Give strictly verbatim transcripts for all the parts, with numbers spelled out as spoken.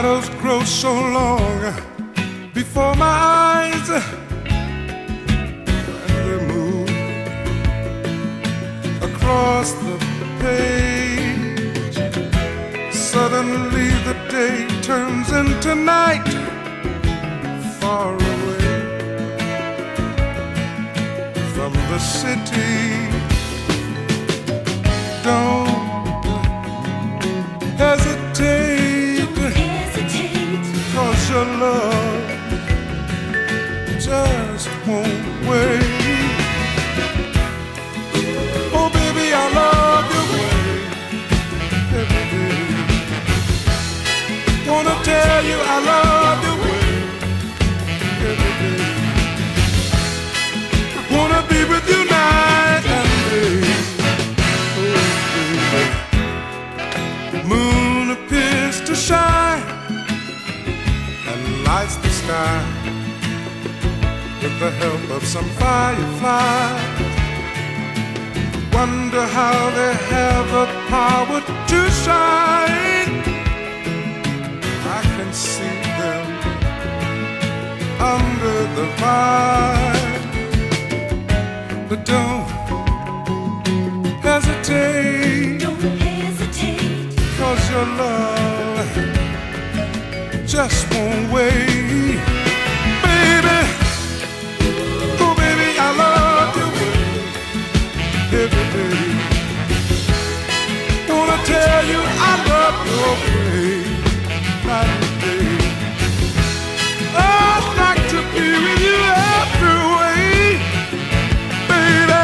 shadows grow so long before my eyes, and they move across the page. Suddenly the day turns into night, far away from the city. Don't hesitate, Don't hesitate, 'cause your love just won't wait. Oh baby, I love your way every day. Wanna tell you I love your way every day. Wanna be with you night and day. Oh baby. Moon appears to shine and lights the sky with the help of some fireflies. Wonder how they have the power to shine. I can see them under the vine. But don't hesitate, don't hesitate, 'cause your love just won't wait. Baby, oh baby, I love your way every day. Wanna tell you I love your way night and day. I'd like to be with you every way, baby.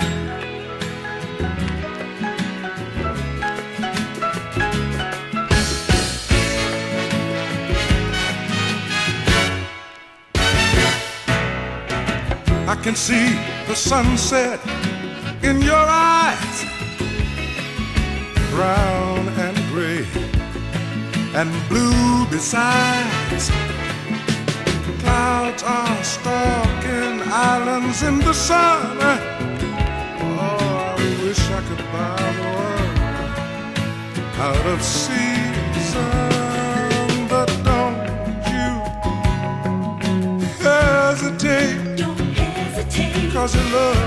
I can see the sunset in your eyes, brown and gray and blue besides. Clouds are stalking islands in the sun. Oh, I wish I could buy the world out of season. But don't you hesitate, don't hesitate, 'cause your love